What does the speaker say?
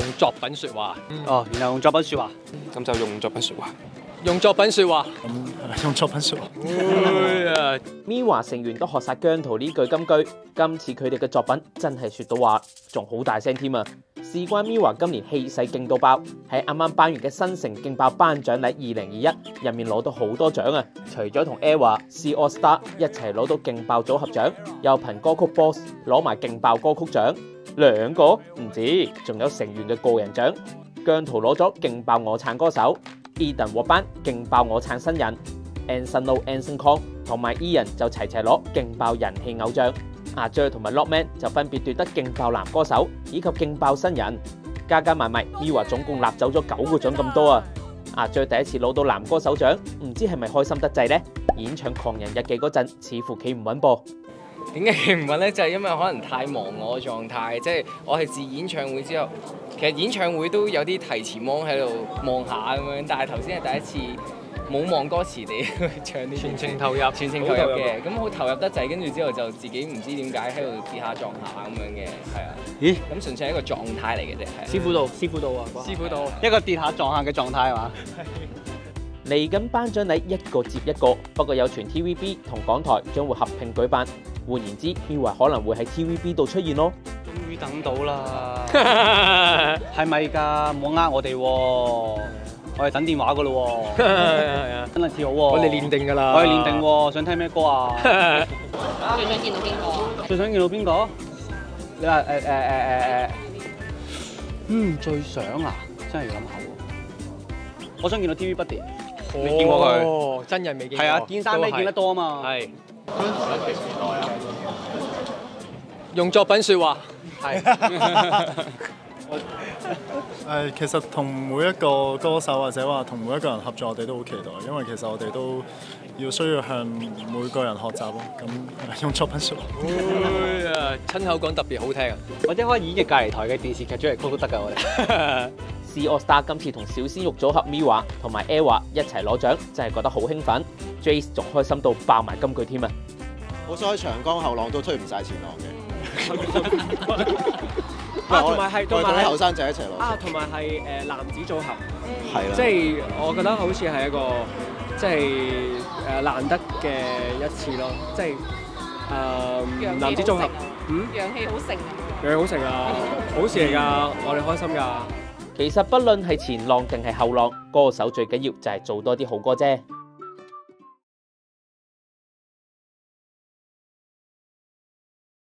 用作品説話。 哦，然後用作品説話。 咁就用作品説話。 用作品説話。 用作品説話。 MIRROR 成員都學晒姜濤呢句金句，今次佢哋嘅作品真係説到話，仲好大聲添啊！事關 MIRROR 今年氣勢勁到爆，喺啱啱頒完嘅新城勁爆頒獎禮2021入面攞到好多獎啊！除咗同 ERROR、C AllStar 一齊攞到勁爆組合獎，又憑歌曲 Boss 攞埋勁爆歌曲獎，2個唔止，仲有成員嘅個人獎。姜濤攞咗勁爆我撐歌手，Eden 獲頒勁爆我撐新人 ，Anson Lo、Anson Kong 同埋 Ian 就齊齊攞勁爆人氣偶像。阿 Jer 同埋 Lokman 就分別奪得勁爆男歌手以及勁爆新人，加加埋埋 MIRROR 總共拿走咗9個獎咁多啊！阿 Jer 第一次攞到男歌手獎，唔知係咪開心得滯呢？演唱《狂人日記》嗰陣，似乎企唔穩噃。 點解企唔穩呢？就係因為可能太忙我嘅狀態，即係我係自演唱會之後，其實演唱會都有啲提前望喺度望下咁樣，但係頭先係第一次。冇望歌詞地唱啲全程投入嘅，咁好投入得滯，跟住之後就自己唔知點解喺度跌下撞下咁樣嘅，係啊。咦？咁純粹係一個狀態嚟嘅啫，係。 師傅道啊！師傅道，一個跌下撞下嘅狀態係嘛？ 嚟緊頒獎禮一個接一個，不過有傳 TVB 同港台將會合併舉辦，換言之 MIRROR 可能會喺 TVB 度出現咯。 終於等到啦！係咪㗎？唔好呃我哋喎！我哋等電話噶咯喎，真係似好喎。 我哋練定㗎啦。 我哋練定喎，想聽咩歌啊？ 最想見到邊個？ 最想見到邊個？你話最想啊，真係要諗下喎。我想見到 TVB，未見過佢。 哦，真人未見過。 係啊，見山尾見得多啊嘛。 係。用作品説話。係。 其實同每一個歌手或者話同每一個人合作，我哋都好期待，因為其實我哋都需要向每個人學習咯。咁用作品説話。 親口講特別好聽啊！ 或者可以演繹隔離台嘅電視劇主題曲都得㗎，我哋。 C AllStar 今次同小鮮肉組合 MIRROR 同埋 ERROR 一齊攞獎，真係覺得好興奮。Jace 仲開心到爆埋金句添啊！ 好彩長江後浪都推唔晒前浪嘅。 同埋係啲後生仔一齊攞啊，同埋係男子組合， 係啦， 即係我覺得好似係一個即係難得嘅一次咯，即係男子組合， 陽氣好盛啊！ 陽氣好盛啊，好事嚟㗎，我哋開心㗎。 其實不論係前浪定係後浪，歌手最緊要就係做多啲好歌啫。